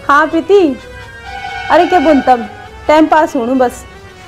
हाँ प्रीति, अरे क्या बुनतम टाइम पास होनू बस।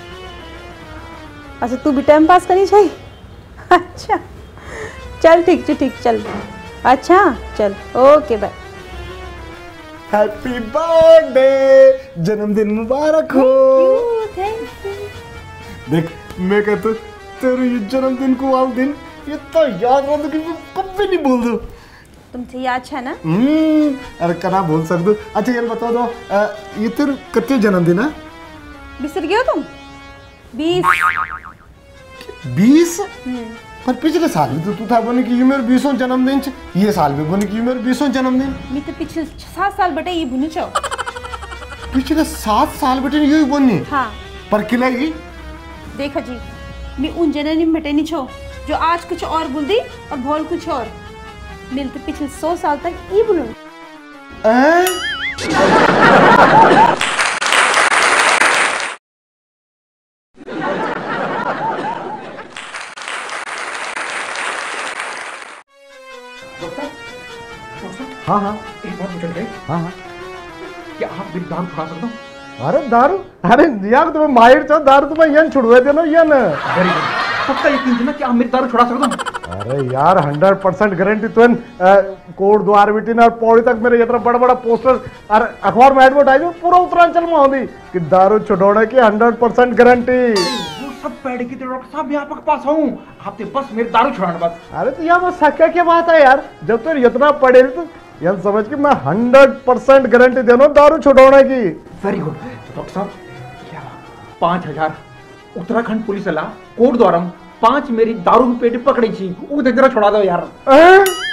अच्छा तू भी टाइम पास करनी चाहिए। अच्छा चल ठीक चल। अच्छा चल ओके बाय। हैप्पी बर्थडे, जन्मदिन मुबारक हो। Thank you. देख मैं कहता तेरे ये जन्मदिन को वाला दिन ये तो याद रहा कि मैं कभी नहीं भूल दूँ। तुमसे याद है ना? अरे कना बोल सकते। अच्छा ये बता दो ये तेरे कत्ते जन्मदिन है? बिसर गए हो तुम? 20 पर पिछले साल भी तो तू था बोने कि ये मेरा 20वां जन्मदिन छ, ये साल भी बोने कि ये मेरा 20वां जन्मदिन। मैं तो पिछले 7 साल बटे ये बुनु चाहो। पिछले 7 साल बटे यही बोनी। हाँ पर किला ही देखा जी, मैं उन जननी में बटे नहीं छो जो आज कुछ और बोल दी और भोल कुछ और मिलते पिछले 100 साल तक ये बुनु। हाँ हाँ एक बात पूछ रहे। हाँ हाँ क्या आप मेरी दारू छुड़ा सकते हो? अरे दारू, अरे यार तुम्हें माहिर छो दारू तुम्हें यन छुड़वे देना यन। वेरी गुड, पक्का यकीन है ना कि आप मेरी दारू छुड़ा सकते हो? अरे यार 100% गारंटी तुम कोट द्वार बिटिन और पौड़ी तक मेरे इतना बड़ा बड़ा पोस्टर और अखबार में एडवर्टाइज पूरा उत्तरांचल में होगी कि दारू छुड़ाने की 100% गारंटी। वो सब पैड की डॉक्टर साहब मैं आपके पास हूँ, आपने बस मेरी दारू छुड़ाना बस। अरे तो यहाँ बस शक क्या बात है यार, जब तुम इतना पढ़े तो यह समझ के मैं 100% गारंटी देना दारू छुड़ाने की। वेरी गुड डॉक्टर साहब, क्या 5000 उत्तराखंड पुलिस वाला कोट द्वारा 5 मेरी दारू की पेटी पकड़ी थी वो जरा छुड़ा दो यार।